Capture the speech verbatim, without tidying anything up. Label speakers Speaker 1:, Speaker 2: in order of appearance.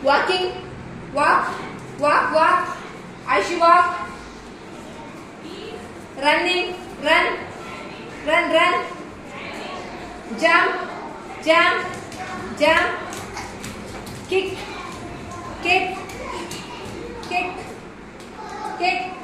Speaker 1: walking, walk, walk, walk. Aishi walk. Running, run, run, run. Jump, jump, jump. Kick, kick, kick, kick.